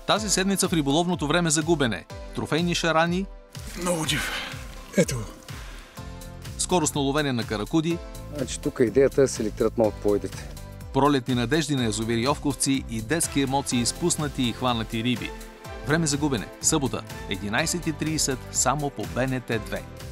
Тази седмица в риболовното време за губене. Трофейни шарани. Много див. Ето. Скоростно ловене на каракуди. Значи тук идеята е да селектират малко по-идите. Пролетни надежди на язовир Йовковци и детски емоции с пуснати и хванати риби. Време за губене. Събота, 11:30, само по БНТ 2.